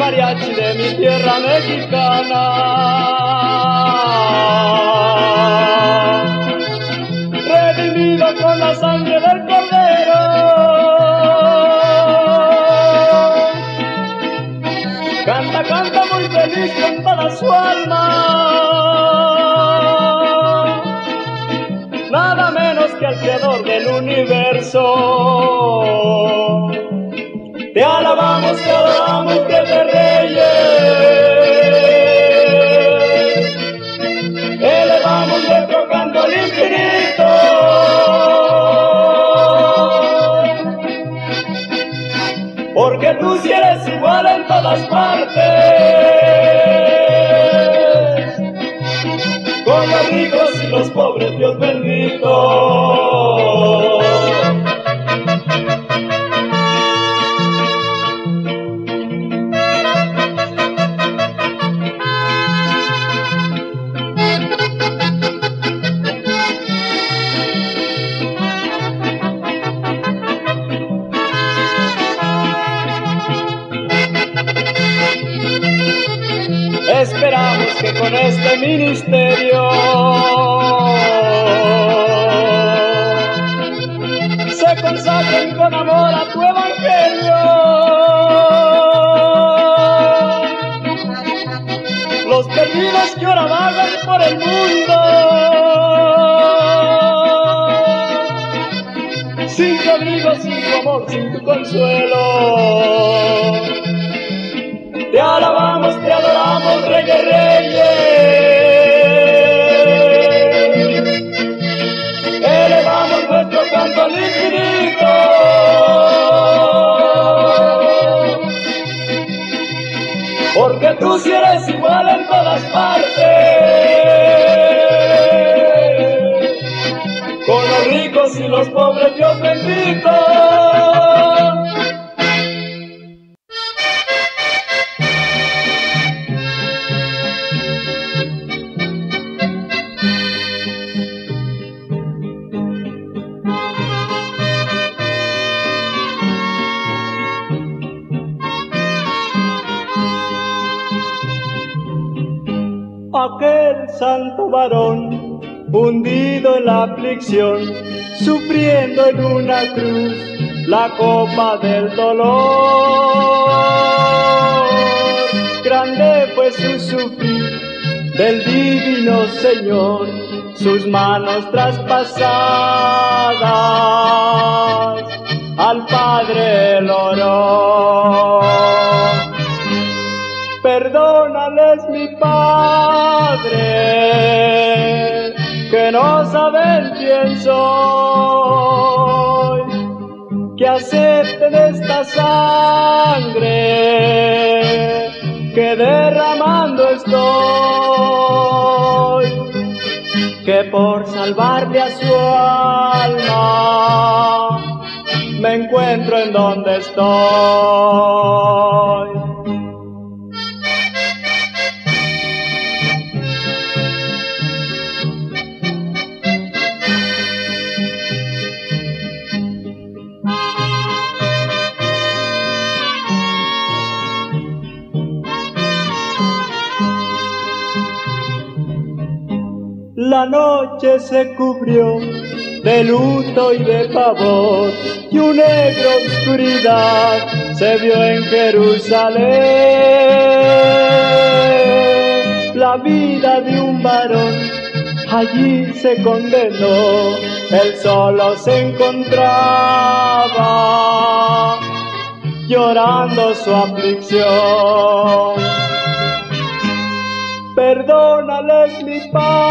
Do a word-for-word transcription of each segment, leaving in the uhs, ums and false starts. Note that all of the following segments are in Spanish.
mariachi de mi tierra mexicana. Redimido con la sangre del Cordero, canta, canta muy feliz con toda su alma, nada menos que al Creador del universo. Te alabamos, te adoramos, Rey de Reyes, elevamos nuestro canto al infinito. Porque tú sí eres igual en todas partes, con los ricos y los pobres, Dios bendito. Esperamos que con este ministerio se consagren con amor a tu evangelio los perdidos que ahora vagan por el mundo, sin tu abrigo, sin tu amor, sin tu consuelo. Te alabamos, te adoramos, Rey de Reyes, elevamos nuestro canto al infinito. Porque tú sí eres igual en todas partes, con los ricos y los pobres, Dios bendito. Aquel santo varón, hundido en la aflicción, sufriendo en una cruz la copa del dolor. Grande fue su sufrir del divino Señor, sus manos traspasadas al Padre el oró. Perdónales, mi Padre, que no saben quién soy, que acepten esta sangre que derramando estoy, que por salvarle a su alma me encuentro en donde estoy. La noche se cubrió de luto y de pavor, y una negra oscuridad se vio en Jerusalén. La vida de un varón allí se condenó, él solo se encontraba llorando su aflicción. Perdónales, mi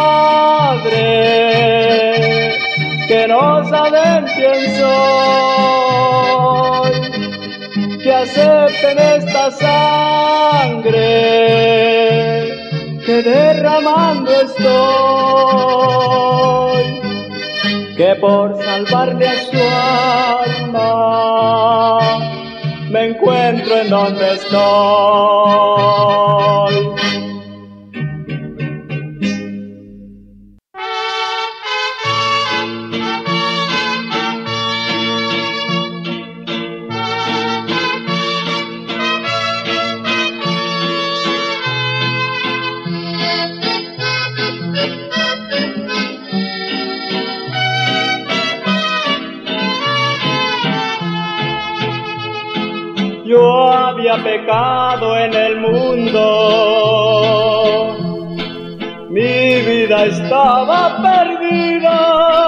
Padre, que no saben quién soy, que acepten esta sangre que derramando estoy, que por salvarle a su alma me encuentro en donde estoy. había pecado en el mundo, mi vida estaba perdida.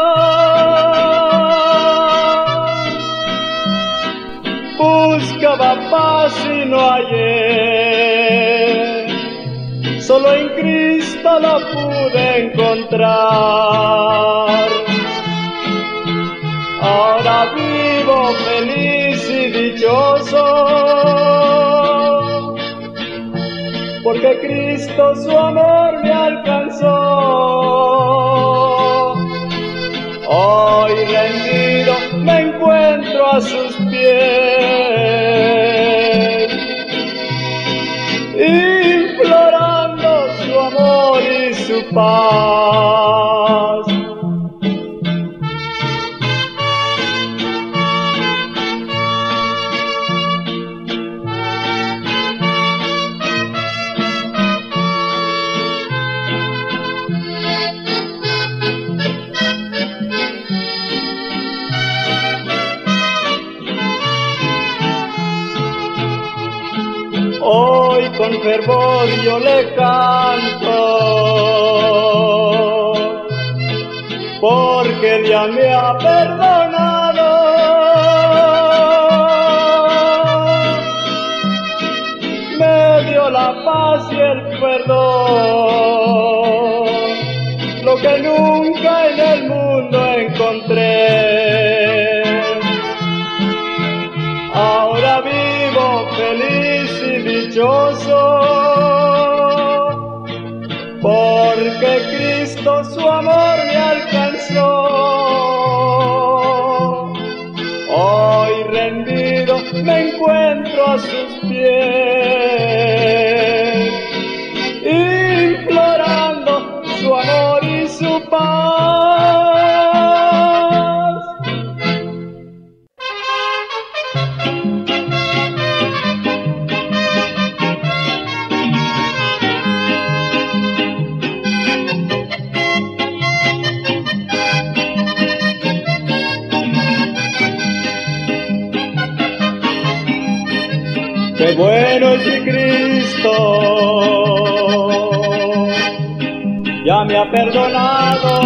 Buscaba paz y no hallé, solo en Cristo lo pude encontrar. Ahora vivo feliz y dichoso, porque Cristo su amor me alcanzó. Hoy rendido me encuentro a sus pies, implorando su amor y su paz. Hoy con fervor yo le canto, porque Él ya me ha perdonado. Me dio la paz y el perdón, lo que nunca en el mundo encontré. Ahora vivo feliz y dichoso, porque Cristo su amor me alcanzó. Hoy rendido me encuentro a sus pies, implorando su amor y su paz. Qué bueno es mi Cristo, ya me ha perdonado.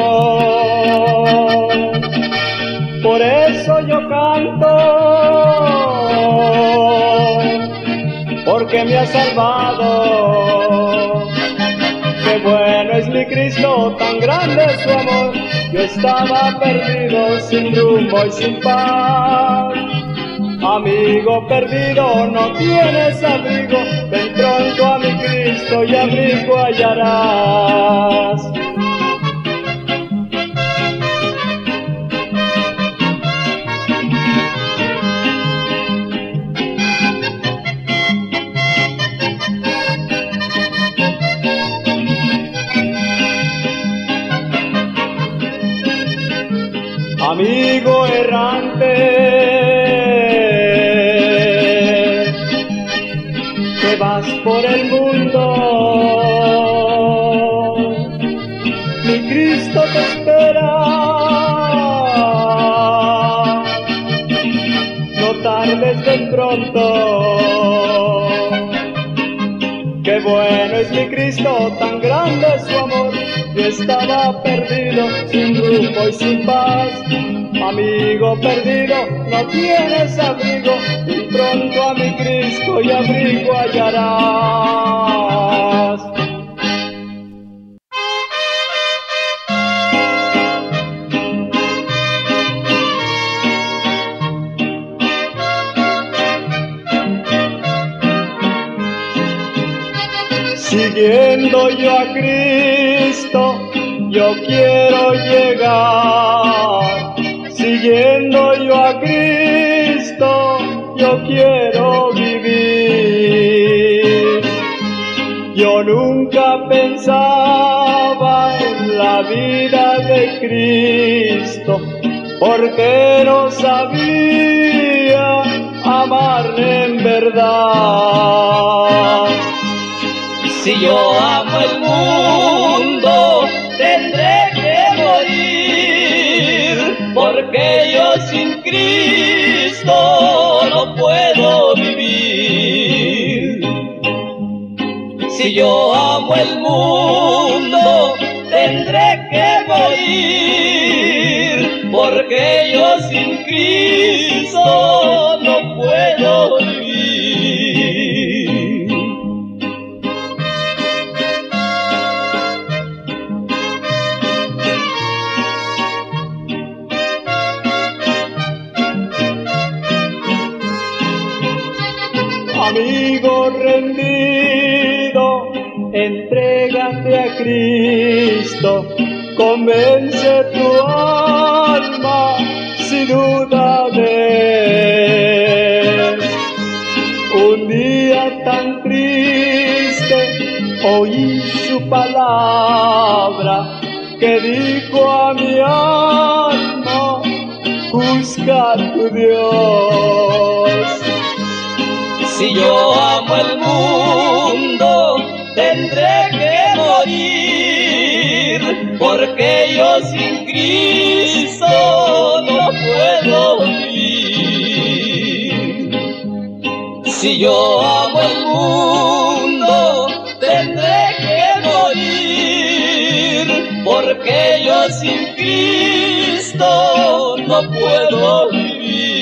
Por eso yo canto, porque me ha salvado. Qué bueno es mi Cristo, tan grande es su amor. Yo estaba perdido, sin rumbo y sin paz. Amigo perdido, no tienes abrigo, ven pronto a mi Cristo y abrigo hallarás. Amigo errante, que vas por el mundo, mi Cristo te espera. No tardes, ven pronto. Qué bueno es mi Cristo, tan grande es su amor. Yo estaba perdido, sin rumbo y sin paz. Amigo perdido, no tienes abrigo, y pronto a mi Cristo y abrigo hallarás. Siguiendo yo a Cristo, yo quiero llegar. Siguiendo yo a Cristo, yo quiero vivir. Yo nunca pensaba en la vida de Cristo, porque no sabía amarle en verdad. Si yo amo el mundo, tendré que morir, porque yo sin Cristo no puedo vivir. yo amo el mundo, tendré que morir, porque yo sin Cristo no puedo vivir. Amigo rendido, entrégate a Cristo, convence tu alma sin duda de Él. Un día tan triste oí su palabra que dijo a mi alma: busca a tu Dios. Si yo amo el mundo, tendré que morir, porque yo sin Cristo no puedo vivir. Si yo amo el mundo, tendré que morir, porque yo sin Cristo no puedo vivir.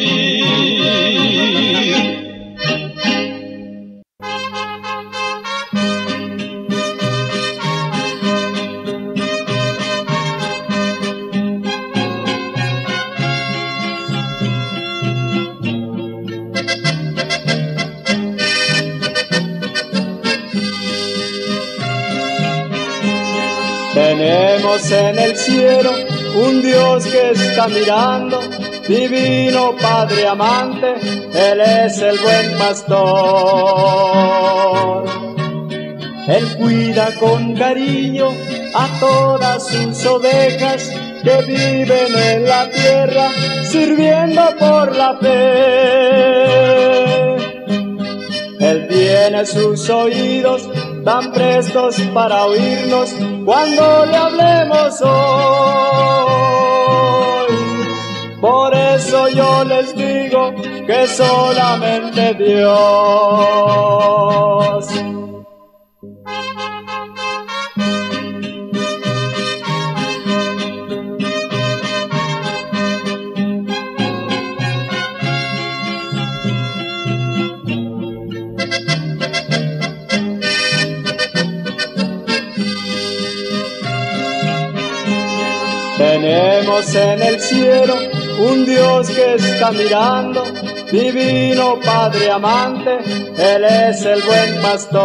Tenemos en el cielo un Dios que está mirando, divino Padre amante, Él es el buen pastor. Él cuida con cariño a todas sus ovejas que viven en la tierra, sirviendo por la fe. Él tiene sus oídos tan prestos para oírnos cuando le hablemos hoy. Por eso yo les digo que solamente Dios. Tenemos en el cielo un Dios que está mirando, divino Padre amante, Él es el buen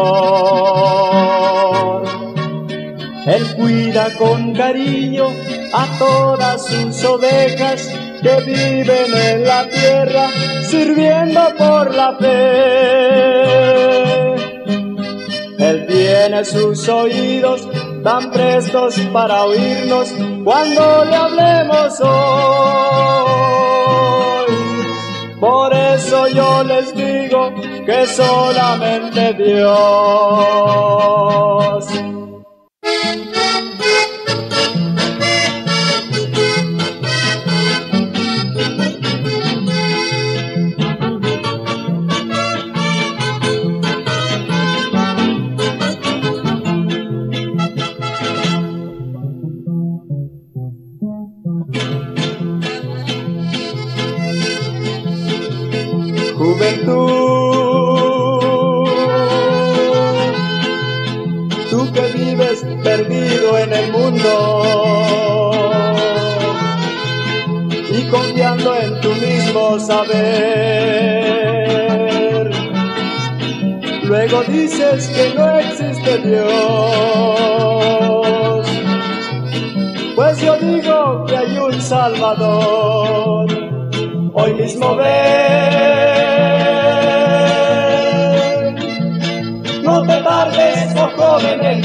pastor. Él cuida con cariño a todas sus ovejas que viven en la tierra, sirviendo por la fe. Él tiene sus oídos tan prestos para oírnos cuando le hablemos hoy. Por eso yo les digo que solamente Dios. Juventud, tú que vives perdido en el mundo y confiando en tu mismo saber, luego dices que no existe Dios. Pues yo digo que hay un Salvador. Hoy mismo ven, no te tardes, oh joven, en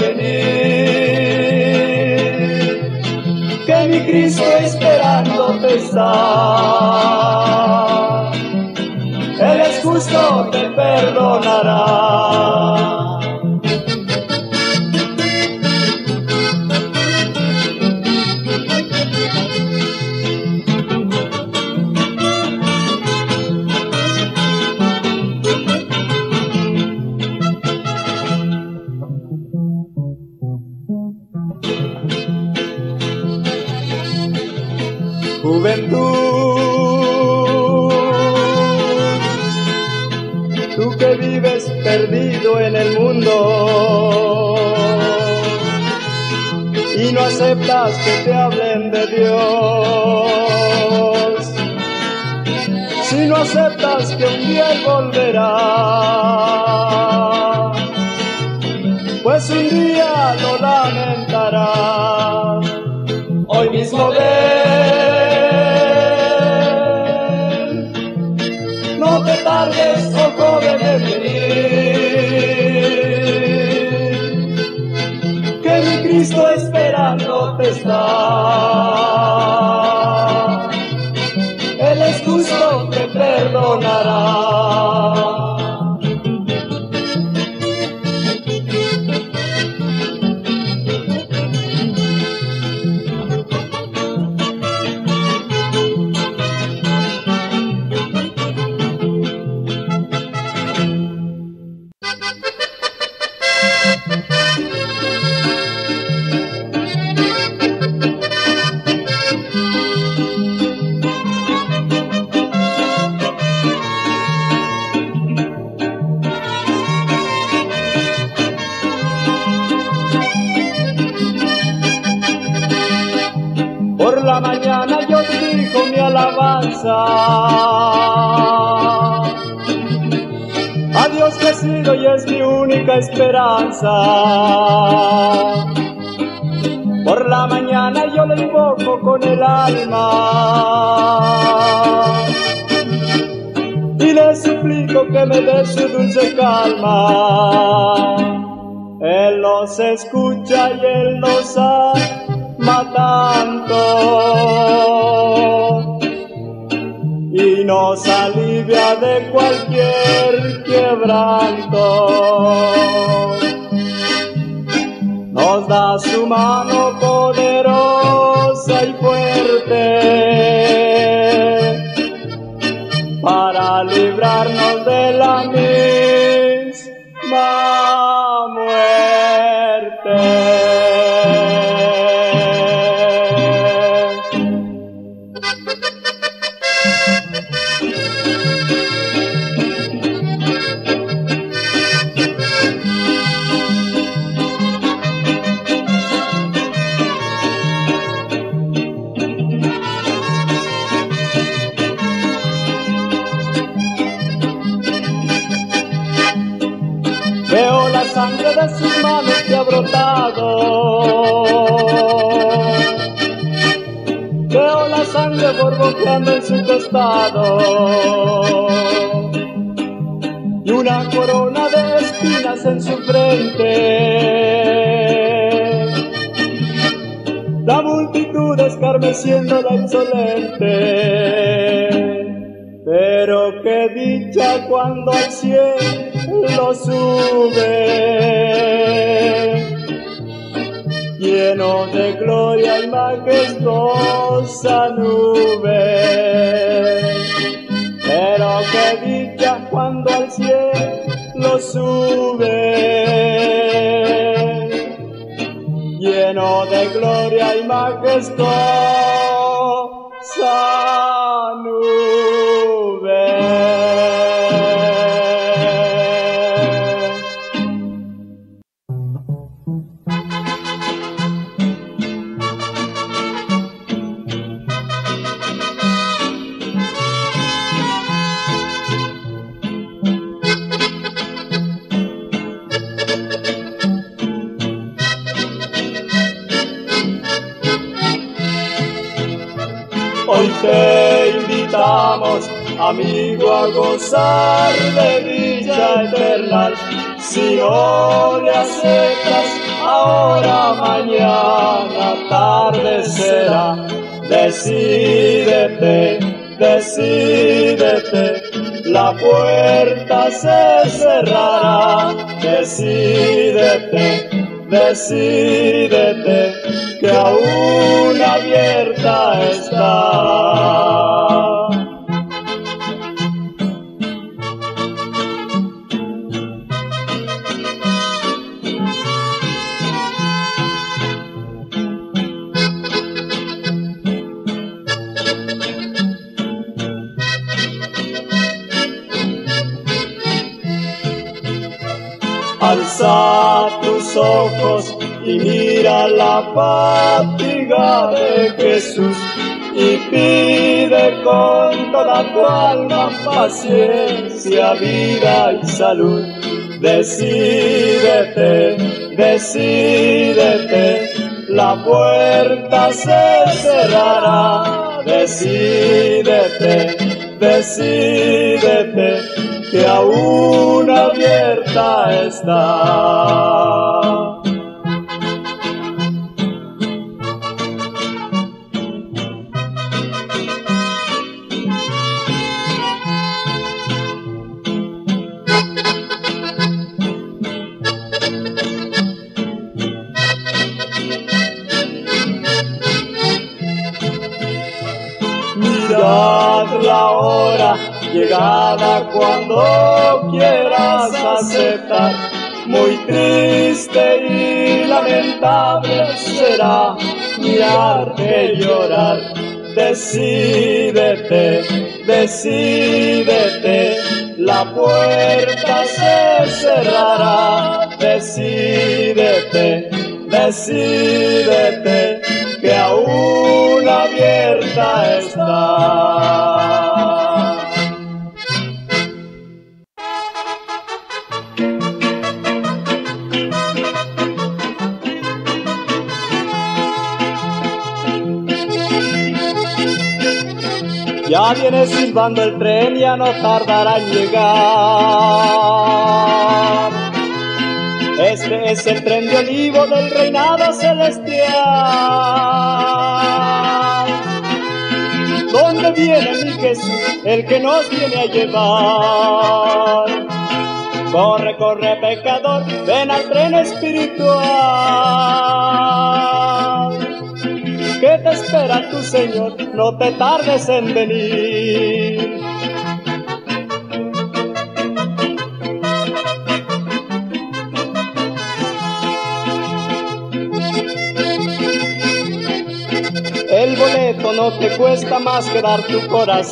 venir, que mi Cristo esperándote está. Él es justo, te perdonará. Juventud, tú que vives perdido en el mundo y no aceptas que te hablen de Dios, si no aceptas que un día Él volverá, pues un día lo lamentarás. Hoy mismo ven, no te tardes, oh joven, en venir, que mi Cristo esperándote está. Él es justo, te perdonará. Por la mañana yo dirijo mi alabanza a Dios que he sido y es mi única esperanza. Por la mañana yo le invoco con el alma y le suplico que me dé su dulce calma. Él nos escucha y Él nos ama tanto y nos alivia de cualquier quebranto. Nos da su mano poderosa y fuerte para librarnos de la misma muerte. Veo la sangre de sus manos que ha brotado, veo la sangre borboteando en su costado y una corona de espinas en su frente, la multitud escarmeciéndola insolente. Pero qué dicha cuando al cielo sube, lleno de gloria y majestuosa nube. Pero qué dicha cuando al cielo sube, lleno de gloria y majestuosa nube. Hoy te invitamos, amigo, a gozar de dicha eterna. Si no le aceptas, ahora, mañana, tarde será. Decídete, decídete, la puerta se cerrará. Decídete, decídete, que aún abierta está. Alza tus ojos y mira la fatiga de Jesús y pide con toda tu alma paciencia, vida y salud. Decídete, decídete, la puerta se cerrará. Decídete, decídete, que aún abierta está. Mirad la hora llegada cuando quieras aceptar, muy triste y lamentable será mirarte y llorar. Decídete, decídete, la puerta se cerrará. Decídete, decídete, que aún abierta está. Ya viene silbando el tren, ya no tardará en llegar. Este es el tren de olivo del reinado celestial, donde viene mi Jesús, el que nos viene a llevar. Corre, corre, pecador, ven al tren espiritual. ¿Qué te espera tu Señor? No te tardes en venir. El boleto no te cuesta más que dar tu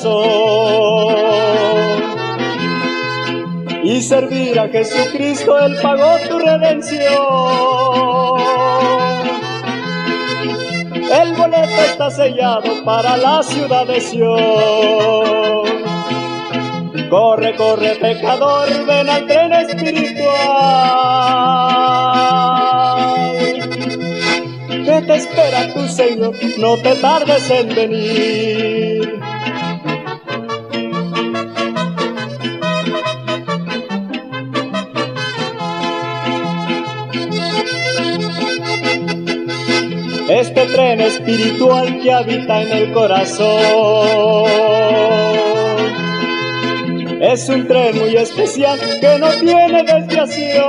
corazón y servir a Jesucristo, Él pagó tu redención. El boleto está sellado para la ciudad de Sion. Corre, corre, pecador, ven al tren espiritual. ¿Qué te espera tu Señor? No te tardes en venir. Este tren espiritual que habita en el corazón es un tren muy especial que no tiene desviación.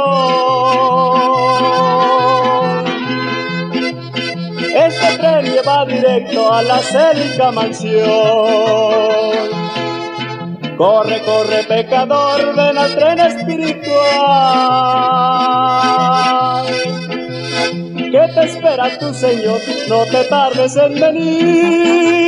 Este tren lleva directo a la célica mansión. Corre, corre, pecador, ven al tren espiritual. ¿Qué te espera tu Señor? No te tardes en venir.